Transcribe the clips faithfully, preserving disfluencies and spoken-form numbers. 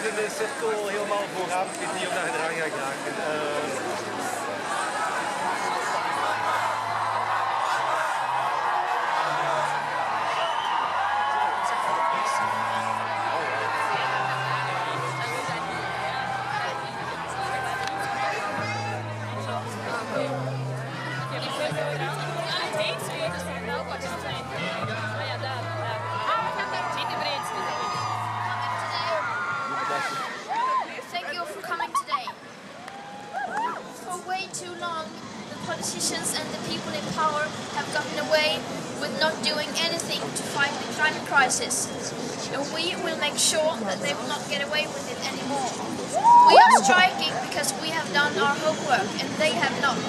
in de cirkel helemaal vooraan zit hier naar het eraan gaan geraken. Uh, Politicians and the people in power have gotten away with not doing anything to fight the climate crisis. And we will make sure that they will not get away with it anymore. We are striking because we have done our homework and they have not.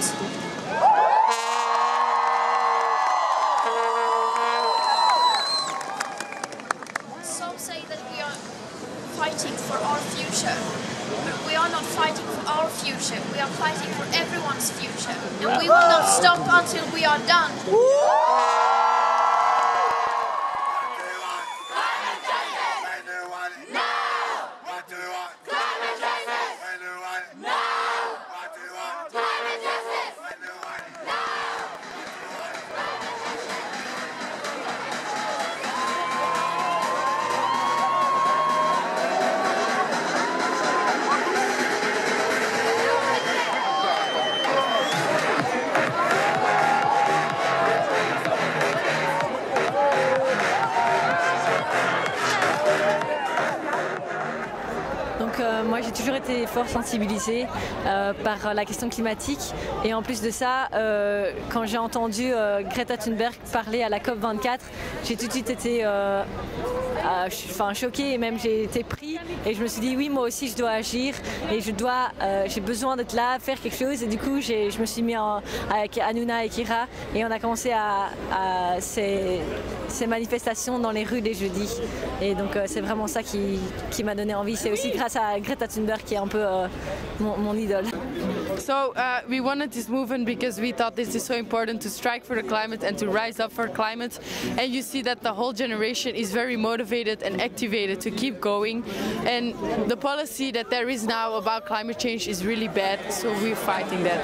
Some say that we are fighting for our future. We are not fighting for our future, we are fighting for everyone's future. And we will not stop until we are done. Euh, moi j'ai toujours été fort sensibilisée euh, par la question climatique et en plus de ça, euh, quand j'ai entendu euh, Greta Thunberg parler à la COP vingt-quatre, j'ai tout de suite été euh, euh, enfin, choquée et même j'ai été pris et je me suis dit oui moi aussi je dois agir et je dois, euh, j'ai besoin d'être là, faire quelque chose et du coup je me suis mis en, avec Hanouna et Kira et on a commencé à, à ces, ces manifestations dans les rues les jeudis et donc euh, c'est vraiment ça qui, qui m'a donné envie, c'est aussi grâce à Greta Thunberg qui est un peu euh, mon, mon idole. So uh, we wanted this movement because we thought this is so important to strike for the climate and to rise up for climate, and you see that the whole generation is very motivated and activated to keep going, and the policy that there is now about climate change is really bad, so we're fighting that.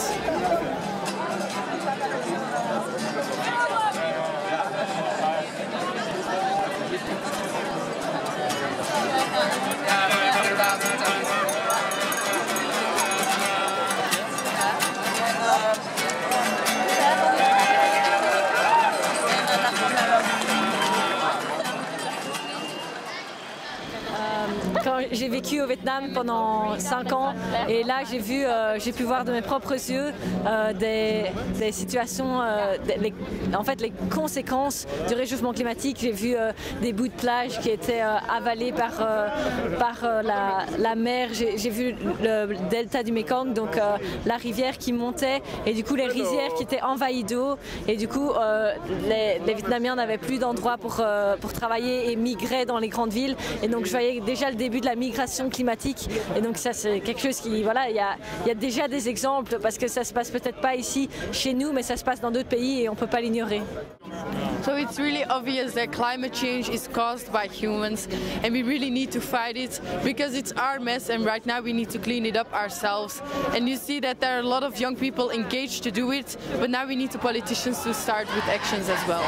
J'ai vécu au Vietnam pendant cinq ans et là j'ai vu, euh, j'ai pu voir de mes propres yeux euh, des, des situations, euh, des, les, en fait les conséquences du réchauffement climatique. J'ai vu euh, des bouts de plage qui étaient euh, avalés par, euh, par euh, la, la mer. J'ai vu le delta du Mekong, donc euh, la rivière qui montait et du coup les rizières qui étaient envahies d'eau et du coup euh, les, les Vietnamiens n'avaient plus d'endroit pour, euh, pour travailler et migraient dans les grandes villes et donc je voyais déjà le début de la migration climatique et donc ça c'est quelque chose qui, voilà, il y a, y a déjà des exemples parce que ça se passe peut-être pas ici chez nous mais ça se passe dans d'autres pays et on peut pas l'ignorer. So it's really obvious that climate change is caused by humans and we really need to fight it because it's our mess and right now we need to clean it up ourselves, and you see that there are a lot of young people engaged to do it, but now we need the politicians to start with actions as well.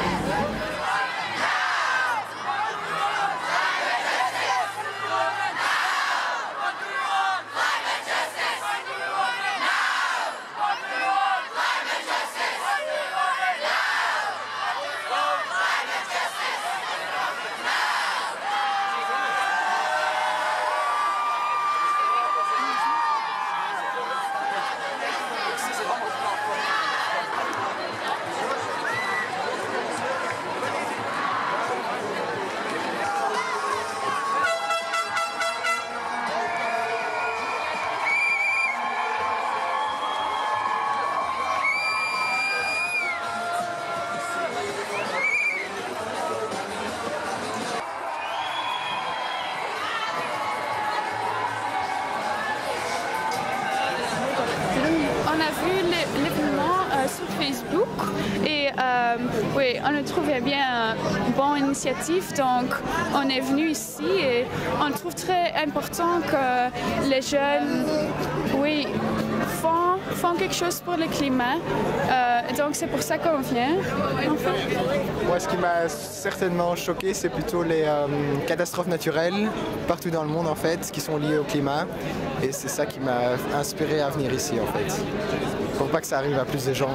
Facebook et euh, oui, on le trouvait bien une bonne initiative, donc on est venu ici et on trouve très important que les jeunes, oui, font, font quelque chose pour le climat. Euh, donc c'est pour ça qu'on vient. En fait. Moi, ce qui m'a certainement choqué, c'est plutôt les euh, catastrophes naturelles partout dans le monde en fait, qui sont liées au climat. Et c'est ça qui m'a inspiré à venir ici en fait. Pour pas que ça arrive à plus de gens.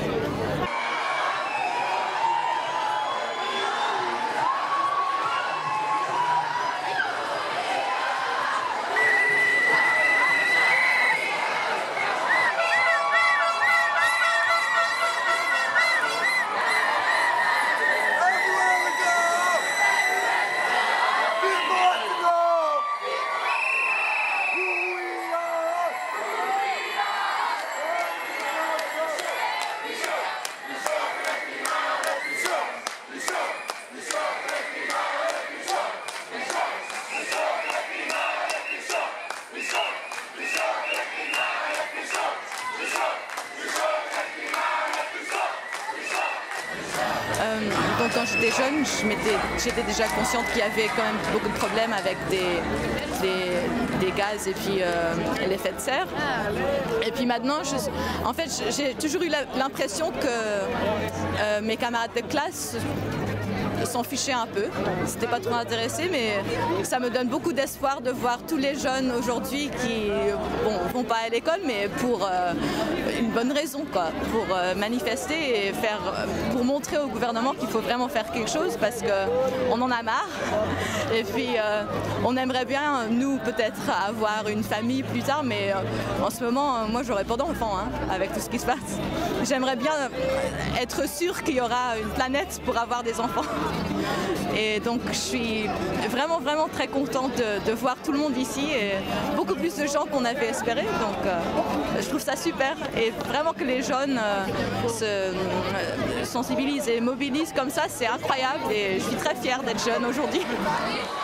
Donc quand j'étais jeune, j'étais déjà consciente qu'il y avait quand même beaucoup de problèmes avec des, des, des gaz et puis euh, l'effet de serre. Et puis maintenant, je, en fait, j'ai toujours eu l'impression que euh, mes camarades de classe s'en fichaient un peu. C'était pas trop intéressé, mais ça me donne beaucoup d'espoir de voir tous les jeunes aujourd'hui qui bon, vont pas à l'école, mais pour euh, une bonne raison, quoi, pour euh, manifester et faire, pour montrer au gouvernement qu'il faut vraiment faire quelque chose parce qu'on en a marre. Et puis euh, on aimerait bien, nous, peut-être avoir une famille plus tard, mais euh, en ce moment, euh, moi, j'aurais pas d'enfant hein, avec tout ce qui se passe. J'aimerais bien être sûre qu'il y aura une planète pour avoir des enfants. Et donc je suis vraiment vraiment très contente de, de voir tout le monde ici et beaucoup plus de gens qu'on avait espéré, donc euh, je trouve ça super et vraiment que les jeunes euh, se euh, sensibilisent et mobilisent comme ça, c'est incroyable et je suis très fière d'être jeune aujourd'hui.